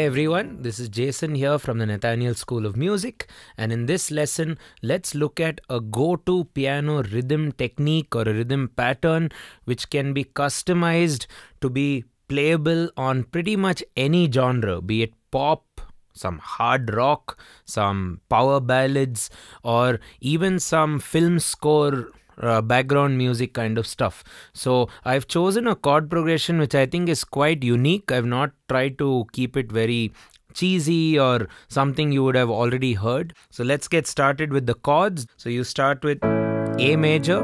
everyone, this is Jason here from the Nathaniel School of Music, and in this lesson let's look at a go-to piano rhythm technique or a rhythm pattern which can be customized to be playable on pretty much any genre, be it pop, some hard rock, some power ballads, or even some film score background music kind of stuff. So I've chosen a chord progression which I think is quite unique. I've not tried to keep it very cheesy or something you would have already heard. So let's get started with the chords. So you start with A major,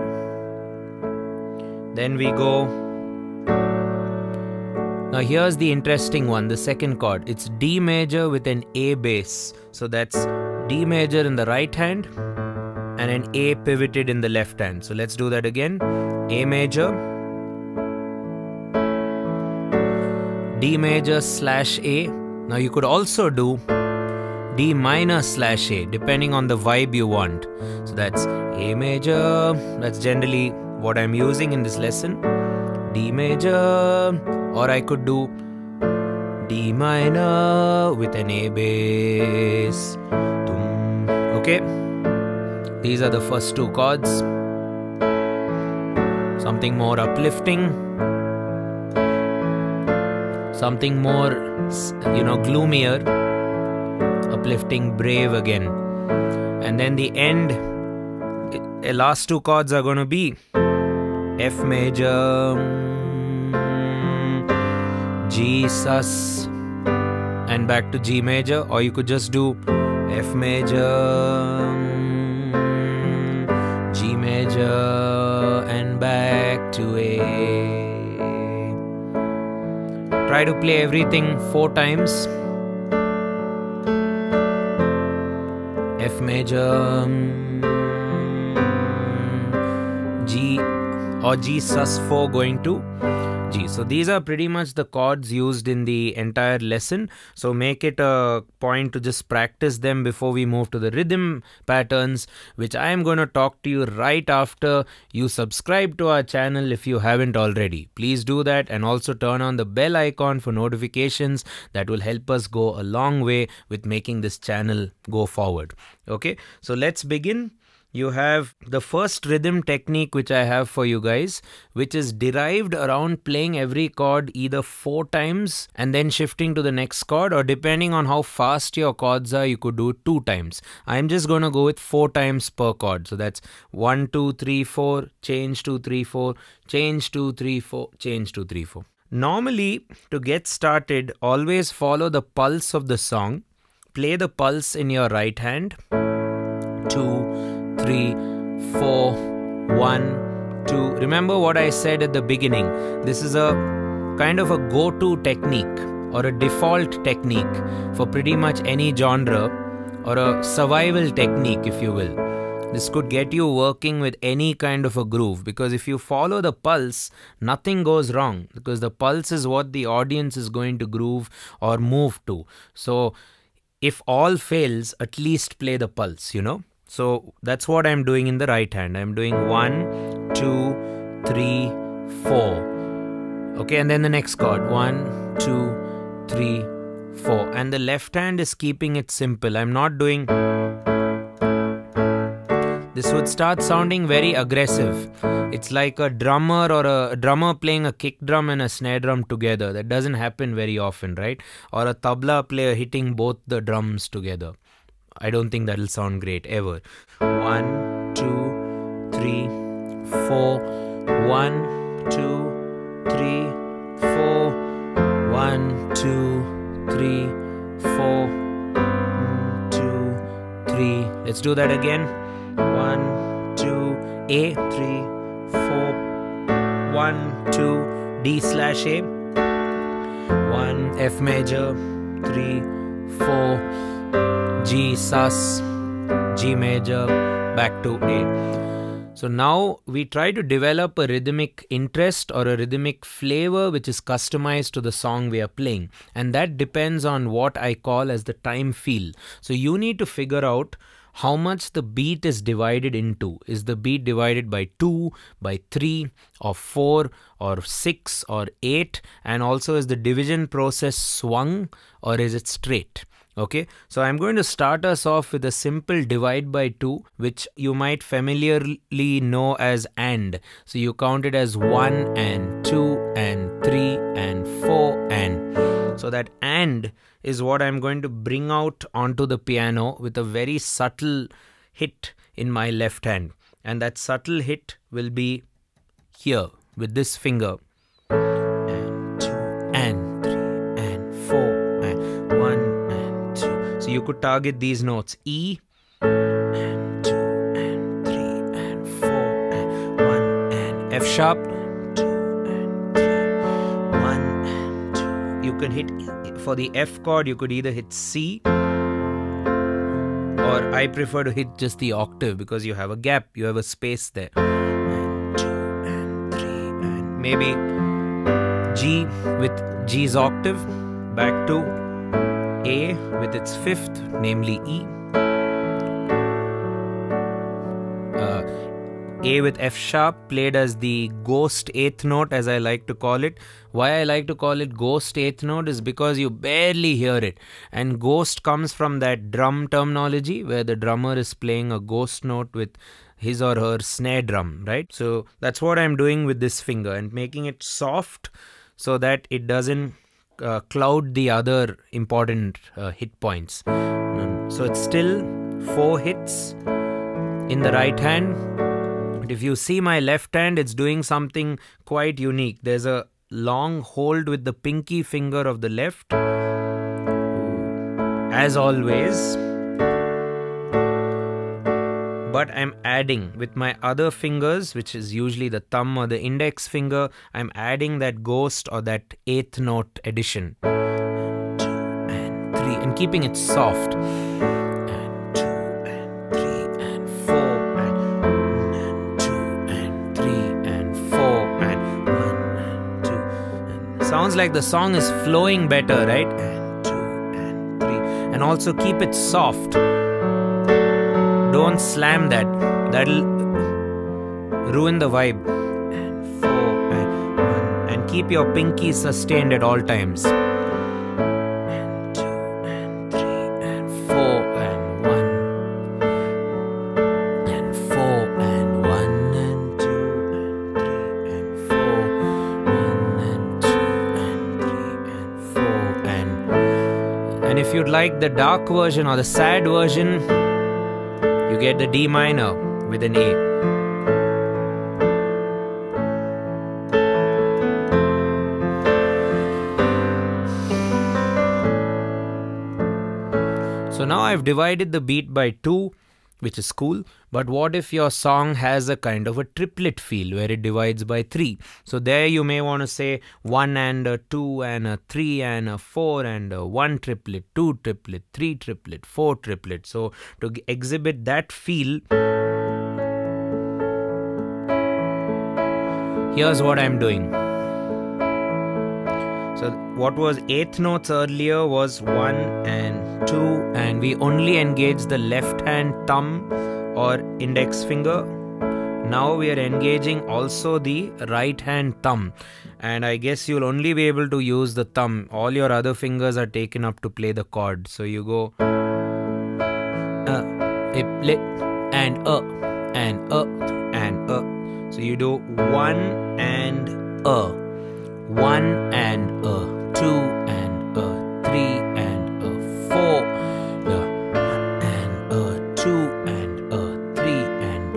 then we go. Now here's the interesting one, the second chord. It's D major with an A bass. So that's D major in the right hand and an A pivoted in the left hand. So let's do that again. A major, D major slash A. Now you could also do D minor slash A depending on the vibe you want. So that's A major, that's generally what I'm using in this lesson. D major, or I could do D minor with an A bass. Okay, these are the first two chords. Something more uplifting, something more, gloomier, uplifting, brave again. And then the end, last two chords are going to be F major, G sus, and back to G major, or you could just do F major, G major, and back to A. Try to play everything 4 times. F major, G or G sus 4 going to G. So these are pretty much the chords used in the entire lesson. So make it a point to just practice them before we move to the rhythm patterns, which I am going to talk to you right after you subscribe to our channel if you haven't already. Please do that, and also turn on the bell icon for notifications. That will help us go a long way with making this channel go forward. Okay, so let's begin. You have the first rhythm technique which I have for you guys, which is derived around playing every chord either 4 times and then shifting to the next chord, or depending on how fast your chords are, you could do it 2 times. I'm just going to go with 4 times per chord. So that's 1, 2, 3, 4, change 2, 3, 4, change 2, 3, 4, change 2, 3, 4. Normally, to get started, always follow the pulse of the song. Play the pulse in your right hand. 2, 3, 4, 1, 2. Remember what I said at the beginning. This is a kind of a go-to technique or a default technique for pretty much any genre, or a survival technique if you will. This could get you working with any kind of a groove, because if you follow the pulse, nothing goes wrong, because the pulse is what the audience is going to groove or move to. So if all fails, at least play the pulse, So that's what I'm doing in the right hand. I'm doing 1, 2, 3, 4. Okay, and then the next chord. 1, 2, 3, 4. And the left hand is keeping it simple. I'm not doing... This would start sounding very aggressive. It's like a drummer or a drummer playing a kick drum and a snare drum together. That doesn't happen very often, right? Or a tabla player hitting both the drums together. I don't think that'll sound great ever. 1, 2, 3, 4. 1, 2, 3, 4. 1, 2, 3, 4. 2, 3. Let's do that again. 1, 2, A, 3, 4. 1, 2, D slash A. 1, F major, 3, 4. G sus, G major, back to A. So now we try to develop a rhythmic interest or a rhythmic flavor which is customized to the song we are playing, and that depends on what I call as the time feel. So you need to figure out how much the beat is divided into. Is the beat divided by 2, by 3, or 4, or 6, or 8? And also, is the division process swung or is it straight? Okay, so I'm going to start us off with a simple divide by 2, which you might familiarly know as AND. So you count it as 1 and 2 and 3 and 4 and. So that AND is what I'm going to bring out onto the piano with a very subtle hit in my left hand. And that subtle hit will be here with this finger. And 2 and 3 and 4 and 1. So you could target these notes: E and 2 and 3 and 4 and 1 and F sharp, 2 and 3, 1 and 2. You can hit, for the F chord, you could either hit C, or I prefer to hit just the octave because you have a gap, you have a space there. And 2 and 3 and maybe G with G's octave, back to A with its fifth, namely E. A with F sharp played as the ghost 8th note, as I like to call it. Why I like to call it ghost 8th note is because you barely hear it. And ghost comes from that drum terminology where the drummer is playing a ghost note with his or her snare drum, right? So that's what I'm doing with this finger and making it soft so that it doesn't cloud the other important hit points. So it's still 4 hits in the right hand. But if you see my left hand, it's doing something quite unique. There's a long hold with the pinky finger of the left, as always. But I'm adding with my other fingers, which is usually the thumb or the index finger, I'm adding that ghost or that 8th note addition. And 2 and 3 and keeping it soft. And 2 and 3 and 4 and 2 and 3 and 4 and 1 and 2. And sounds like the song is flowing better, right? And 2 and 3. And also keep it soft. Don't slam that. That'll ruin the vibe. And 4 and 1. And keep your pinky sustained at all times. And 2 and 3 and 4 and 1. And 4 and 1 and 2 and 3 and 4. 1 and 2 and 3 and 4 and if you'd like the dark version or the sad version, you get the D minor with an A. So now I've divided the beat by 2, which is cool. But what if your song has a kind of a triplet feel where it divides by 3? So there you may want to say 1 and a 2 and a 3 and a 4 and a 1 triplet, 2 triplet, 3 triplet, 4 triplet. So to exhibit that feel, here's what I'm doing. So what was 8th notes earlier was 1 and 2, and we only engage the left hand thumb or index finger. Now we are engaging also the right hand thumb, and I guess you'll only be able to use the thumb. All your other fingers are taken up to play the chord. So you go lit and and and so you do 1 and 1 and 2 and 3 and 4, 1 and 2 and 3 and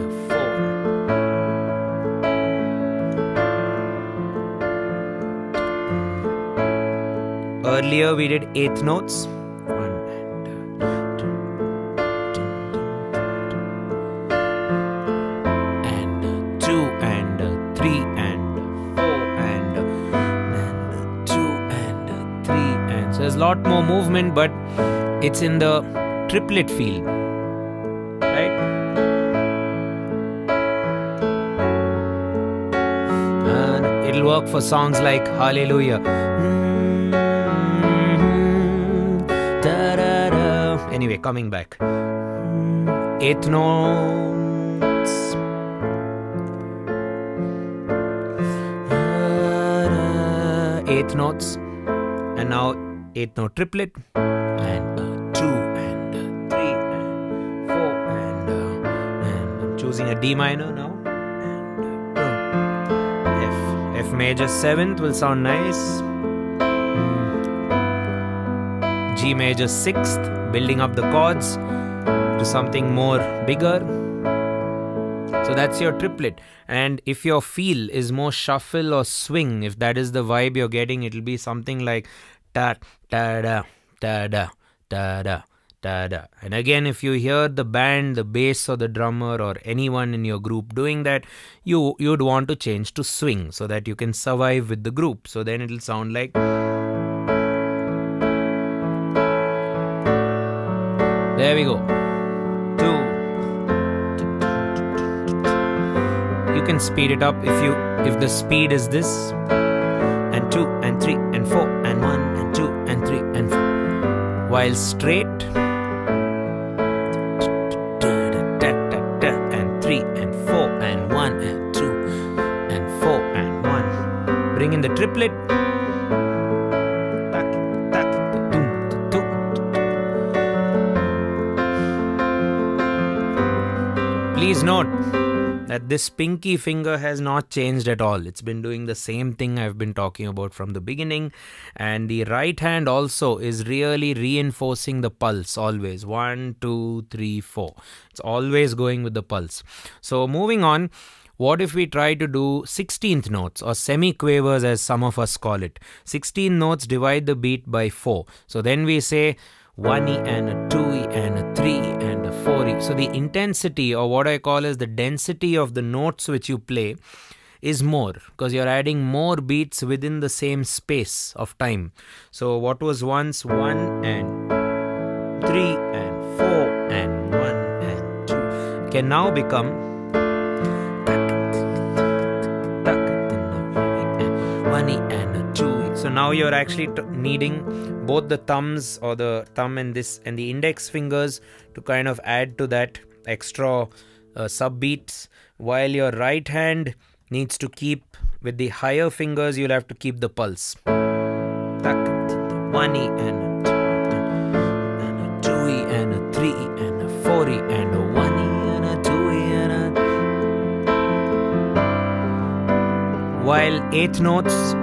4. Earlier we did 8th notes. 1 and 2 and 2 and 3 and 4 and 2 and 3 and so there's a lot more movement, but it's in the triplet feel, right? And it'll work for songs like Hallelujah. Anyway, coming back. eighth notes. Eighth notes. And now eighth note triplet. And 2 and 3 and 4 and I'm choosing a D minor now. And F major 7th will sound nice. G major 6th, building up the chords to something more bigger. So that's your triplet. And if your feel is more shuffle or swing, if that is the vibe you're getting, it'll be something like ta da da da da da da da da. And again, if you hear the band, the bass or the drummer or anyone in your group doing that, you'd want to change to swing so that you can survive with the group. So then it'll sound like. There we go. 2. You can speed it up if the speed is this. And 2 and 3 and 4 and 1 and 2 and 3 and 4. While straight. And 3 and 4 and 1 and 2 and 4 and 1. Bring in the triplet. Please note that this pinky finger has not changed at all. It's been doing the same thing I've been talking about from the beginning. And the right hand also is really reinforcing the pulse always. 1, 2, 3, 4. It's always going with the pulse. So moving on, what if we try to do 16th notes or semi-quavers as some of us call it. 16 notes divide the beat by 4. So then we say 1E and a 2E and a 3E and a 4E. So the intensity, or what I call as the density of the notes which you play, is more because you're adding more beats within the same space of time. So what was once 1 and 3 and 4 and 1 and 2 can now become 1E and a 2E. So now you're actually needing both the thumbs, or the thumb and this and the index fingers, to kind of add to that extra sub beats, while your right hand needs to keep with the higher fingers. You'll have to keep the pulse. 1E and a 2E and a 3E and a 4E and a 1E and a 2E and a. While 8th notes,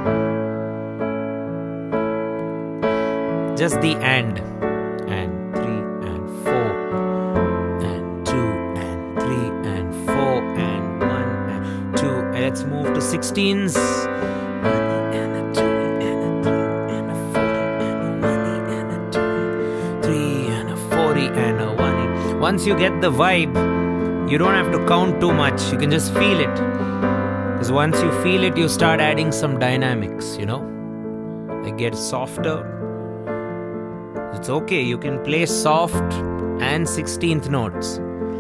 just the and 3 and 4 and 2 and 3 and 4 and 1 and 2. And let's move to 16s. 1E and a 2E and a 3 and a 4E and a 1E and a 2E, 3 and a 4E and a 1E. Once you get the vibe, you don't have to count too much. You can just feel it. Because once you feel it, you start adding some dynamics, you know. They get softer. It's okay, you can play soft and 16th notes.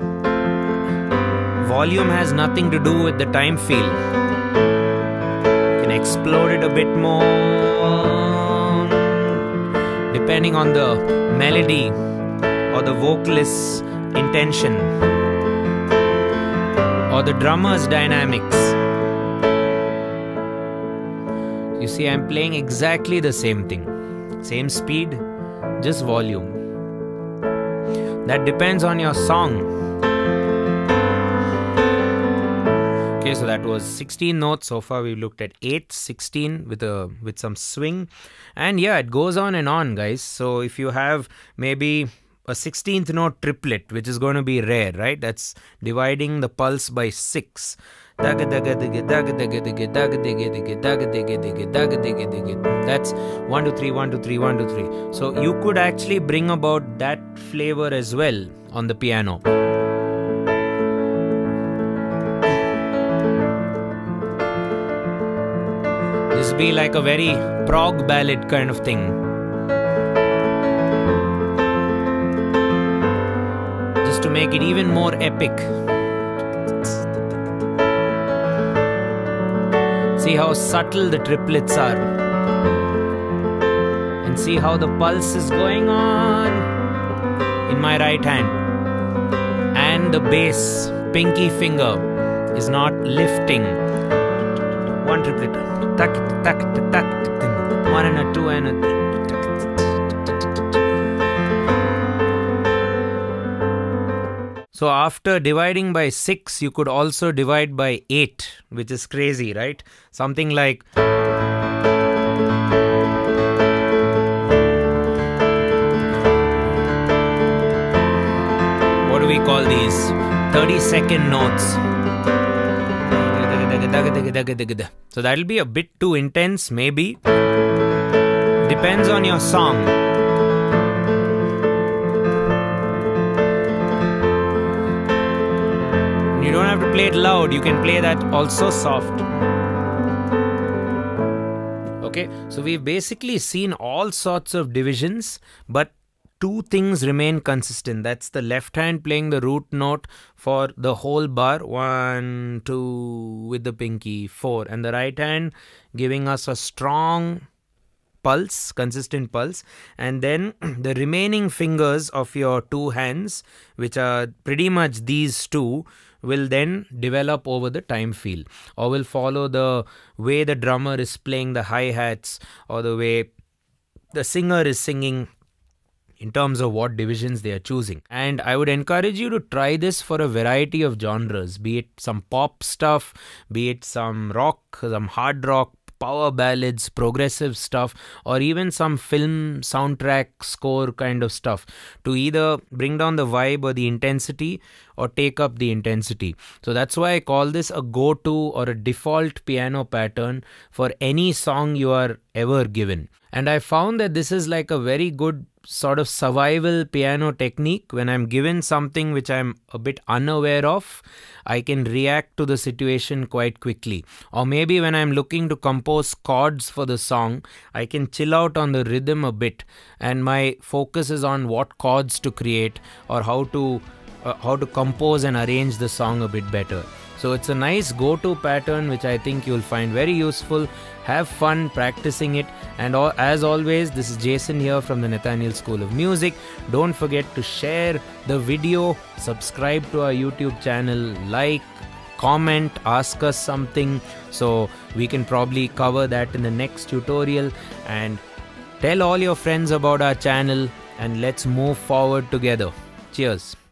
Volume has nothing to do with the time feel. You can explode it a bit more depending on the melody or the vocalist's intention or the drummer's dynamics. You see, I'm playing exactly the same thing. Same speed, just volume. That depends on your song. Okay, so that was 16 notes. So far we've looked at 8, 16 with some swing. And yeah, it goes on and on, guys. So if you have maybe a 16th note triplet, which is going to be rare, right? That's dividing the pulse by 6. That's 1, 2, 3, 1, 2, 3, 1, 2, 3. So you could actually bring about that flavor as well on the piano. This be like a very prog ballad kind of thing. Just to make it even more epic. See how subtle the triplets are. And see how the pulse is going on in my right hand. and the bass pinky finger is not lifting. One triplet, tak tak tak, one and a two and a three. So after dividing by 6, you could also divide by 8, which is crazy, right? Something like what do we call these? 30-second notes. So that'll be a bit too intense, maybe. Depends on your song. You don't have to play it loud, you can play that also soft. Okay, so we've basically seen all sorts of divisions, but two things remain consistent. That's the left hand playing the root note for the whole bar, 1, 2 with the pinky, 4, and the right hand giving us a strong pulse, consistent pulse, and then the remaining fingers of your two hands, which are pretty much these two, will then develop over the time feel, or will follow the way the drummer is playing the hi-hats or the way the singer is singing in terms of what divisions they are choosing. And I would encourage you to try this for a variety of genres, be it some pop stuff, be it some rock, some hard rock, power ballads, progressive stuff, or even some film soundtrack score kind of stuff, to either bring down the vibe or the intensity or take up the intensity. So that's why I call this a go-to or a default piano pattern for any song you are ever given. And I found that this is like a very good sort of survival piano technique. When I'm given something which I'm a bit unaware of, I can react to the situation quite quickly. Or maybe when I'm looking to compose chords for the song, I can chill out on the rhythm a bit, and my focus is on what chords to create or how to compose and arrange the song a bit better. So it's a nice go-to pattern which I think you'll find very useful. Have fun practicing it, and as always, this is Jason here from the Nathaniel School of Music. Don't forget to share the video, subscribe to our YouTube channel, like, comment, ask us something, so we can probably cover that in the next tutorial, and tell all your friends about our channel, and let's move forward together. Cheers.